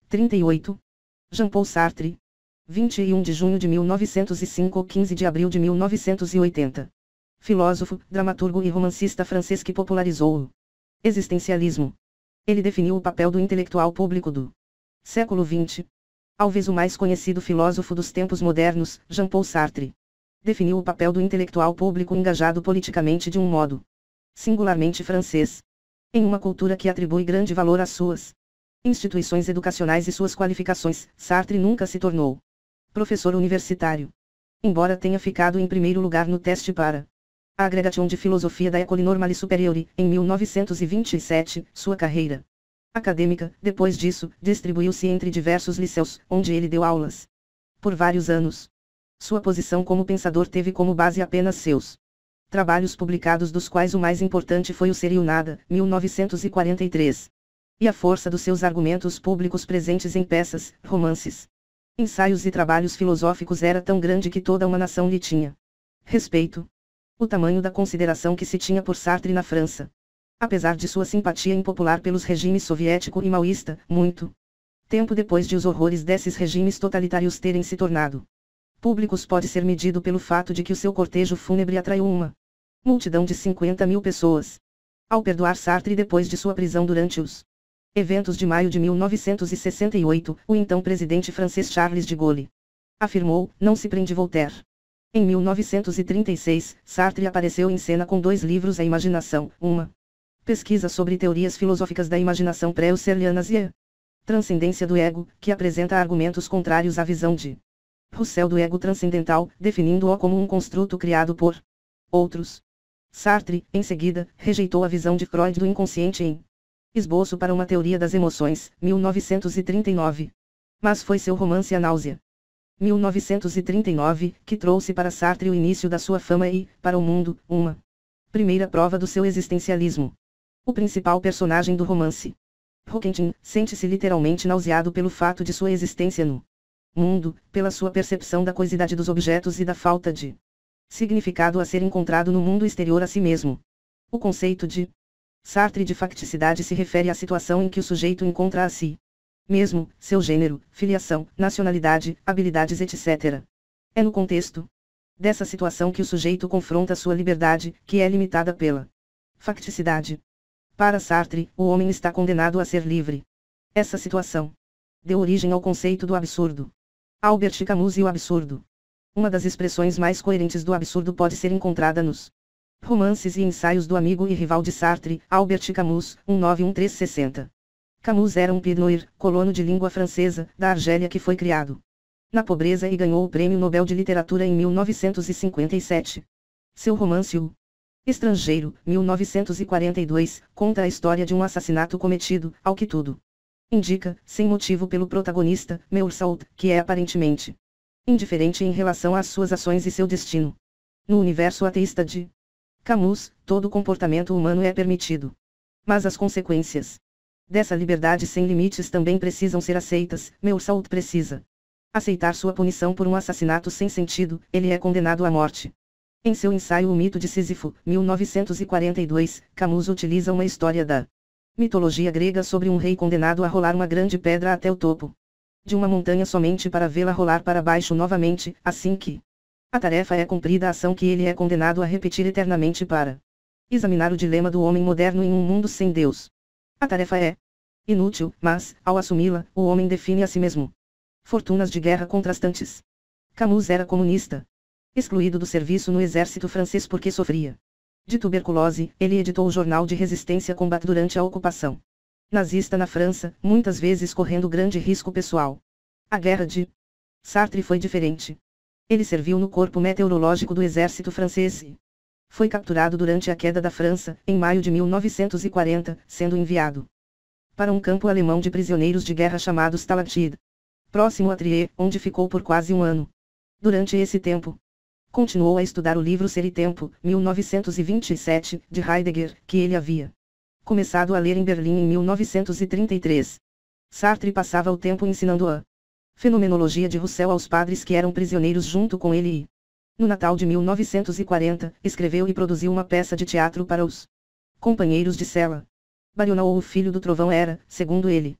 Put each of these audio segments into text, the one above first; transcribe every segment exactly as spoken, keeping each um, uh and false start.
trinta e oito. Jean-Paul Sartre. vinte e um de junho de mil novecentos e cinco ou quinze de abril de mil novecentos e oitenta. Filósofo, dramaturgo e romancista francês que popularizou o existencialismo. Ele definiu o papel do intelectual público do século vinte. Talvez o mais conhecido filósofo dos tempos modernos, Jean-Paul Sartre, definiu o papel do intelectual público engajado politicamente de um modo singularmente francês. Em uma cultura que atribui grande valor às suas instituições educacionais e suas qualificações, Sartre nunca se tornou professor universitário. Embora tenha ficado em primeiro lugar no teste para a Agrégation de Filosofia da École Normale Supérieure, em mil novecentos e vinte e sete, sua carreira acadêmica, depois disso, distribuiu-se entre diversos liceus, onde ele deu aulas por vários anos. Sua posição como pensador teve como base apenas seus trabalhos publicados, dos quais o mais importante foi o Ser e o Nada, mil novecentos e quarenta e três. E a força dos seus argumentos públicos presentes em peças, romances, ensaios e trabalhos filosóficos era tão grande que toda uma nação lhe tinha respeito. O tamanho da consideração que se tinha por Sartre na França, apesar de sua simpatia impopular pelos regimes soviético e maoísta, muito tempo depois de os horrores desses regimes totalitários terem se tornado públicos, pode ser medido pelo fato de que o seu cortejo fúnebre atraiu uma multidão de cinquenta mil pessoas. Ao perdoar Sartre depois de sua prisão durante os eventos de maio de mil novecentos e sessenta e oito, o então presidente francês Charles de Gaulle afirmou: "Não se prende Voltaire." Em mil novecentos e trinta e seis, Sartre apareceu em cena com dois livros: A Imaginação, uma pesquisa sobre teorias filosóficas da imaginação pré-husserlianas, e A Transcendência do Ego, que apresenta argumentos contrários à visão de Russell do ego transcendental, definindo-o como um construto criado por outros. Sartre, em seguida, rejeitou a visão de Freud do inconsciente em Esboço para uma Teoria das Emoções, mil novecentos e trinta e nove. Mas foi seu romance A Náusea, mil novecentos e trinta e nove, que trouxe para Sartre o início da sua fama e, para o mundo, uma primeira prova do seu existencialismo. O principal personagem do romance, Roquentin, sente-se literalmente nauseado pelo fato de sua existência no mundo, pela sua percepção da coisidade dos objetos e da falta de significado a ser encontrado no mundo exterior a si mesmo. O conceito de Sartre de facticidade se refere à situação em que o sujeito encontra a si mesmo, seu gênero, filiação, nacionalidade, habilidades, etcétera. É no contexto dessa situação que o sujeito confronta sua liberdade, que é limitada pela facticidade. Para Sartre, o homem está condenado a ser livre. Essa situação deu origem ao conceito do absurdo. Albert Camus e o absurdo. Uma das expressões mais coerentes do absurdo pode ser encontrada nos romances e ensaios do amigo e rival de Sartre, Albert Camus, um nove um três sessenta. Camus era um pied noir, colono de língua francesa, da Argélia, que foi criado na pobreza e ganhou o Prêmio Nobel de Literatura em mil novecentos e cinquenta e sete. Seu romance O Estrangeiro, mil novecentos e quarenta e dois, conta a história de um assassinato cometido, ao que tudo indica, sem motivo pelo protagonista, Meursault, que é aparentemente indiferente em relação às suas ações e seu destino. No universo ateísta de Camus, todo comportamento humano é permitido. Mas as consequências dessa liberdade sem limites também precisam ser aceitas. Meursault precisa aceitar sua punição por um assassinato sem sentido, ele é condenado à morte. Em seu ensaio O Mito de Sísifo, mil novecentos e quarenta e dois, Camus utiliza uma história da mitologia grega sobre um rei condenado a rolar uma grande pedra até o topo de uma montanha somente para vê-la rolar para baixo novamente, assim que a tarefa é cumprida, a ação que ele é condenado a repetir eternamente para examinar o dilema do homem moderno em um mundo sem Deus. A tarefa é inútil, mas, ao assumi-la, o homem define a si mesmo fortunas de guerra contrastantes. Camus era comunista. Excluído do serviço no exército francês porque sofria de tuberculose, ele editou o jornal de resistência Combat durante a ocupação nazista na França, muitas vezes correndo grande risco pessoal. A guerra de Sartre foi diferente. Ele serviu no corpo meteorológico do exército francês e foi capturado durante a queda da França, em maio de mil novecentos e quarenta, sendo enviado para um campo alemão de prisioneiros de guerra chamado Stalag, próximo a Trier, onde ficou por quase um ano. Durante esse tempo, continuou a estudar o livro Ser e Tempo, mil novecentos e vinte e sete, de Heidegger, que ele havia começado a ler em Berlim em mil novecentos e trinta e três. Sartre passava o tempo ensinando a fenomenologia de Russell aos padres que eram prisioneiros junto com ele e, no Natal de mil novecentos e quarenta, escreveu e produziu uma peça de teatro para os companheiros de cela. Barional, ou o Filho do Trovão, era, segundo ele,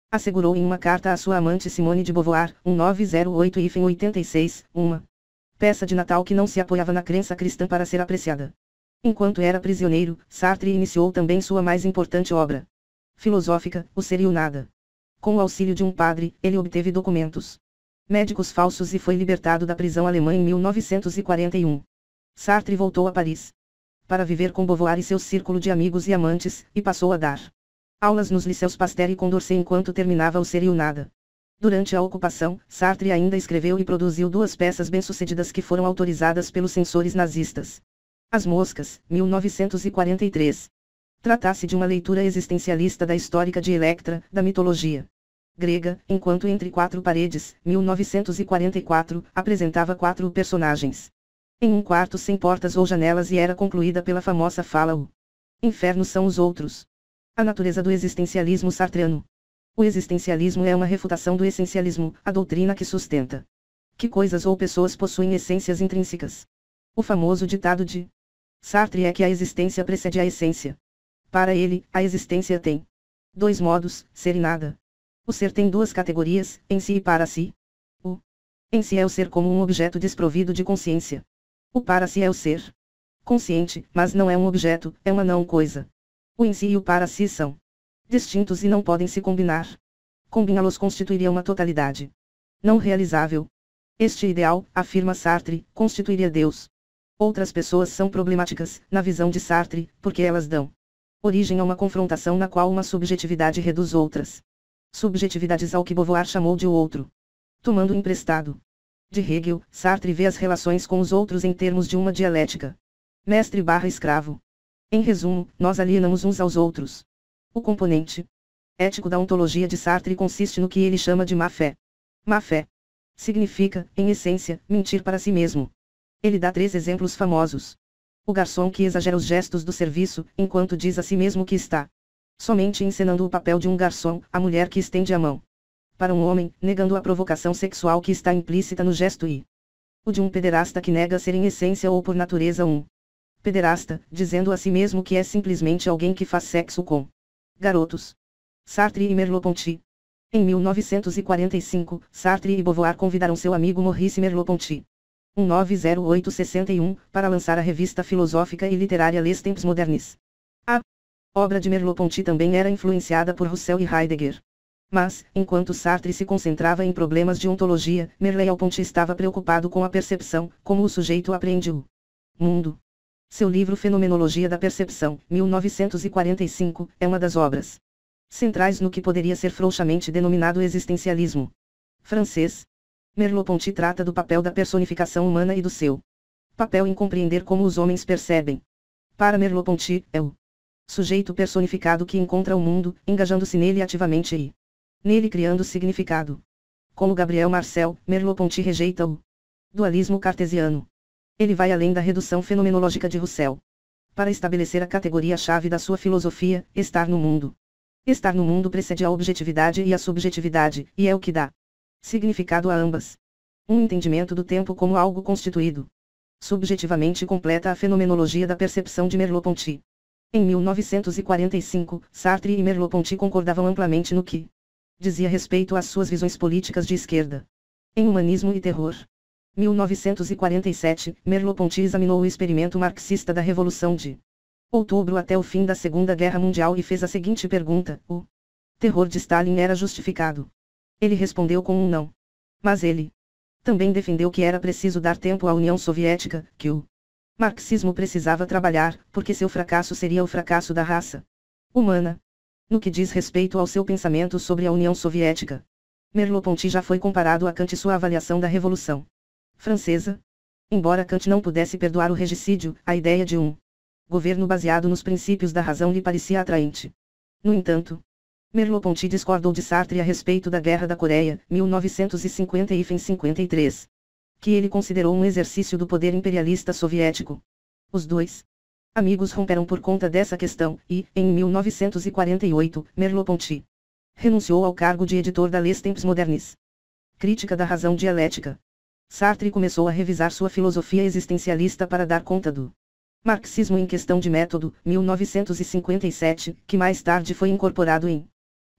assegurou em uma carta à sua amante Simone de Beauvoir, mil novecentos e oito e oitenta e seis, uma peça de Natal que não se apoiava na crença cristã para ser apreciada. Enquanto era prisioneiro, Sartre iniciou também sua mais importante obra filosófica, O Ser e o Nada. Com o auxílio de um padre, ele obteve documentos médicos falsos e foi libertado da prisão alemã em mil novecentos e quarenta e um. Sartre voltou a Paris para viver com Beauvoir e seu círculo de amigos e amantes, e passou a dar aulas nos Lycéus Pasteur e Condorcet enquanto terminava O Ser e o Nada. Durante a ocupação, Sartre ainda escreveu e produziu duas peças bem-sucedidas que foram autorizadas pelos censores nazistas. As Moscas, mil novecentos e quarenta e três. Trata-se de uma leitura existencialista da histórica de Electra, da mitologia grega, enquanto Entre Quatro Paredes, mil novecentos e quarenta e quatro, apresentava quatro personagens em um quarto sem portas ou janelas e era concluída pela famosa fala: o inferno são os outros. A natureza do existencialismo sartreano. O existencialismo é uma refutação do essencialismo, a doutrina que sustenta que coisas ou pessoas possuem essências intrínsecas. O famoso ditado de Sartre é que a existência precede a essência. Para ele, a existência tem dois modos, ser e nada. O ser tem duas categorias, em si e para si. O em si é o ser como um objeto desprovido de consciência. O para si é o ser consciente, mas não é um objeto, é uma não coisa. O em si e o para si são distintos e não podem se combinar. Combiná-los constituiria uma totalidade não realizável. Este ideal, afirma Sartre, constituiria Deus. Outras pessoas são problemáticas, na visão de Sartre, porque elas dão origem a uma confrontação na qual uma subjetividade reduz outras subjetividades ao que Beauvoir chamou de o outro. Tomando emprestado de Hegel, Sartre vê as relações com os outros em termos de uma dialética mestre barra escravo. Em resumo, nós alienamos uns aos outros. O componente ético da ontologia de Sartre consiste no que ele chama de má-fé. Má-fé significa, em essência, mentir para si mesmo. Ele dá três exemplos famosos. O garçom que exagera os gestos do serviço, enquanto diz a si mesmo que está somente encenando o papel de um garçom, a mulher que estende a mão para um homem, negando a provocação sexual que está implícita no gesto, e o de um pederasta que nega ser em essência ou por natureza um pederasta, dizendo a si mesmo que é simplesmente alguém que faz sexo com garotos. Sartre e Merleau-Ponty. Em mil novecentos e quarenta e cinco, Sartre e Beauvoir convidaram seu amigo Maurice Merleau-Ponty, mil novecentos e oito a sessenta e um, para lançar a revista filosófica e literária Les Temps Modernes. A obra de Merleau-Ponty também era influenciada por Russell e Heidegger. Mas, enquanto Sartre se concentrava em problemas de ontologia, Merleau-Ponty estava preocupado com a percepção, como o sujeito apreende o mundo. Seu livro Fenomenologia da Percepção, mil novecentos e quarenta e cinco, é uma das obras centrais no que poderia ser frouxamente denominado existencialismo francês. Merleau-Ponty trata do papel da personificação humana e do seu papel em compreender como os homens percebem. Para Merleau-Ponty, é o sujeito personificado que encontra o mundo, engajando-se nele ativamente e nele criando significado. Como Gabriel Marcel, Merleau-Ponty rejeita o dualismo cartesiano. Ele vai além da redução fenomenológica de Russell para estabelecer a categoria-chave da sua filosofia, estar no mundo. Estar no mundo precede a objetividade e a subjetividade, e é o que dá significado a ambas. Um entendimento do tempo como algo constituído subjetivamente completa a fenomenologia da percepção de Merleau-Ponty. Em mil novecentos e quarenta e cinco, Sartre e Merleau-Ponty concordavam amplamente no que dizia respeito às suas visões políticas de esquerda. Em Humanismo e Terror. mil novecentos e quarenta e sete, Merleau-Ponty examinou o experimento marxista da Revolução de Outubro até o fim da Segunda Guerra Mundial e fez a seguinte pergunta: o terror de Stalin era justificado? Ele respondeu com um não. Mas ele também defendeu que era preciso dar tempo à União Soviética, que o marxismo precisava trabalhar, porque seu fracasso seria o fracasso da raça humana. No que diz respeito ao seu pensamento sobre a União Soviética, Merleau-Ponty já foi comparado a Kant e sua avaliação da Revolução Francesa. Embora Kant não pudesse perdoar o regicídio, a ideia de um governo baseado nos princípios da razão lhe parecia atraente. No entanto, Merleau-Ponty discordou de Sartre a respeito da Guerra da Coreia, mil novecentos e cinquenta e cinquenta e três, que ele considerou um exercício do poder imperialista soviético. Os dois amigos romperam por conta dessa questão, e, em mil novecentos e quarenta e oito, Merleau-Ponty renunciou ao cargo de editor da Les Temps Modernes. Crítica da razão dialética. Sartre começou a revisar sua filosofia existencialista para dar conta do marxismo em questão de método, mil novecentos e cinquenta e sete, que mais tarde foi incorporado em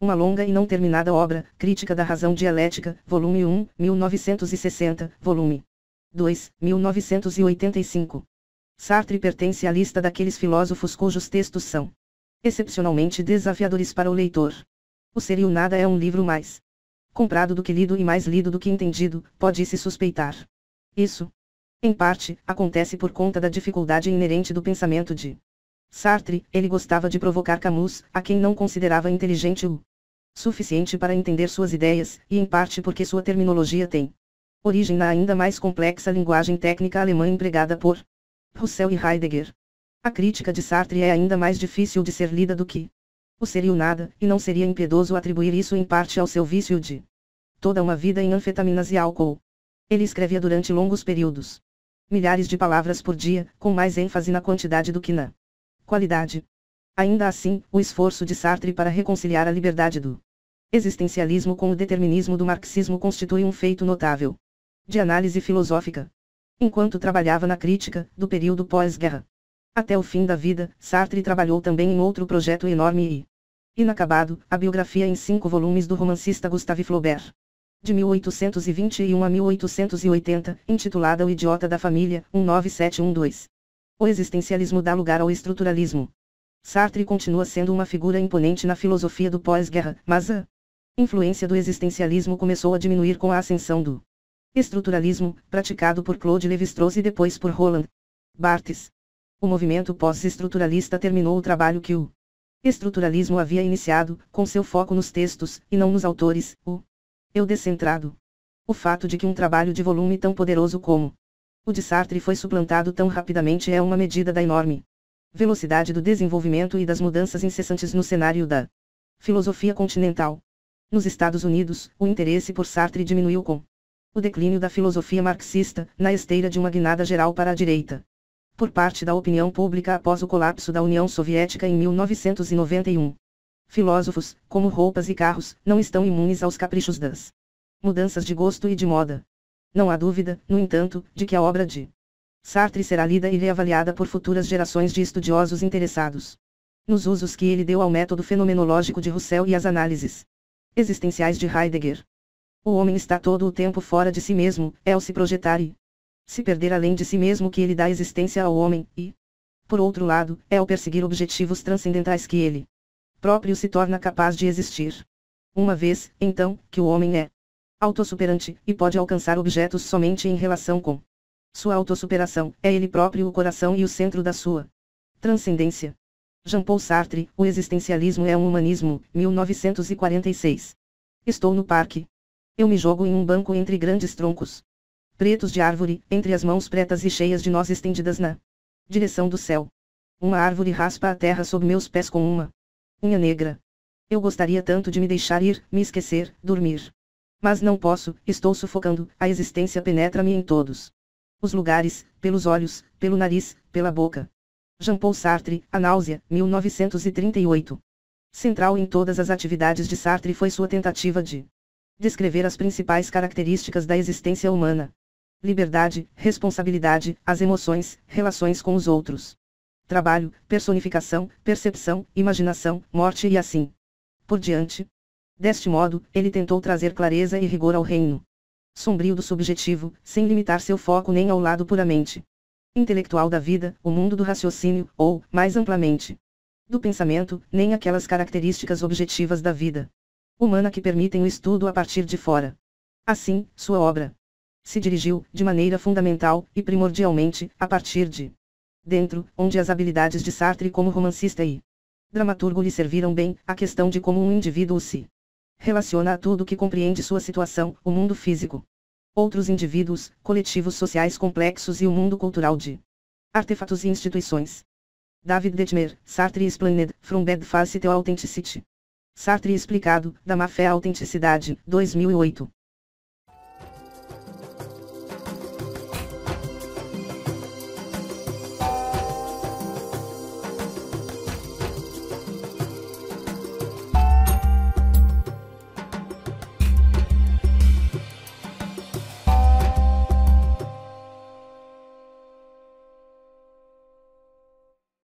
Uma longa e não terminada obra, Crítica da Razão Dialética, volume um, mil novecentos e sessenta, volume dois, mil novecentos e oitenta e cinco. Sartre pertence à lista daqueles filósofos cujos textos são excepcionalmente desafiadores para o leitor. O Ser e o Nada é um livro mais comprado do que lido e mais lido do que entendido, pode-se suspeitar. Isso, em parte, acontece por conta da dificuldade inerente do pensamento de Sartre. Ele gostava de provocar Camus, a quem não considerava inteligente o suficiente para entender suas ideias, e em parte porque sua terminologia tem origem na ainda mais complexa linguagem técnica alemã empregada por Russell e Heidegger. A crítica de Sartre é ainda mais difícil de ser lida do que O Ser e o Nada, e não seria impiedoso atribuir isso em parte ao seu vício de toda uma vida em anfetaminas e álcool. Ele escrevia durante longos períodos, milhares de palavras por dia, com mais ênfase na quantidade do que na qualidade. Ainda assim, o esforço de Sartre para reconciliar a liberdade do existencialismo com o determinismo do marxismo constitui um feito notável de análise filosófica. Enquanto trabalhava na crítica do período pós-guerra até o fim da vida, Sartre trabalhou também em outro projeto enorme e inacabado, a biografia em cinco volumes do romancista Gustave Flaubert, de mil oitocentos e vinte e um a mil oitocentos e oitenta, intitulada O Idiota da Família, um nove sete um dois. O existencialismo dá lugar ao estruturalismo. Sartre continua sendo uma figura imponente na filosofia do pós-guerra, mas a influência do existencialismo começou a diminuir com a ascensão do estruturalismo, praticado por Claude Lévi-Strauss e depois por Roland Barthes. O movimento pós-estruturalista terminou o trabalho que o estruturalismo havia iniciado, com seu foco nos textos, e não nos autores, o eu descentrado. O fato de que um trabalho de volume tão poderoso como o de Sartre foi suplantado tão rapidamente é uma medida da enorme velocidade do desenvolvimento e das mudanças incessantes no cenário da filosofia continental. Nos Estados Unidos, o interesse por Sartre diminuiu com o declínio da filosofia marxista, na esteira de uma guinada geral para a direita, por parte da opinião pública após o colapso da União Soviética em mil novecentos e noventa e um. Filósofos, como roupas e carros, não estão imunes aos caprichos das mudanças de gosto e de moda. Não há dúvida, no entanto, de que a obra de Sartre será lida e reavaliada por futuras gerações de estudiosos interessados nos usos que ele deu ao método fenomenológico de Russell e às análises existenciais de Heidegger. O homem está todo o tempo fora de si mesmo, é ao se projetar e se perder além de si mesmo que ele dá existência ao homem, e, por outro lado, é ao perseguir objetivos transcendentais que ele próprio se torna capaz de existir. Uma vez, então, que o homem é autossuperante, e pode alcançar objetos somente em relação com sua autossuperação, é ele próprio o coração e o centro da sua transcendência. Jean-Paul Sartre, O Existencialismo é um Humanismo, mil novecentos e quarenta e seis. Estou no parque. Eu me jogo em um banco entre grandes troncos pretos de árvore, entre as mãos pretas e cheias de nós estendidas na direção do céu. Uma árvore raspa a terra sob meus pés com uma unha negra. Eu gostaria tanto de me deixar ir, me esquecer, dormir. Mas não posso, estou sufocando, a existência penetra-me em todos os lugares, pelos olhos, pelo nariz, pela boca. Jean-Paul Sartre, A Náusea, mil novecentos e trinta e oito. Central em todas as atividades de Sartre foi sua tentativa de descrever as principais características da existência humana: liberdade, responsabilidade, as emoções, relações com os outros, trabalho, personificação, percepção, imaginação, morte e assim por diante. Deste modo, ele tentou trazer clareza e rigor ao reino sombrio do subjetivo, sem limitar seu foco nem ao lado puramente intelectual da vida, o mundo do raciocínio, ou, mais amplamente, do pensamento, nem aquelas características objetivas da vida humana que permitem o estudo a partir de fora. Assim, sua obra se dirigiu, de maneira fundamental, e primordialmente, a partir de dentro, onde as habilidades de Sartre como romancista e dramaturgo lhe serviram bem, a questão de como um indivíduo se relaciona a tudo que compreende sua situação, o mundo físico, outros indivíduos, coletivos sociais complexos e o mundo cultural de artefatos e instituições. David Detmer, Sartre Explained, From Bad Faith to Authenticity. Sartre explicado, da má fé à autenticidade, dois mil e oito.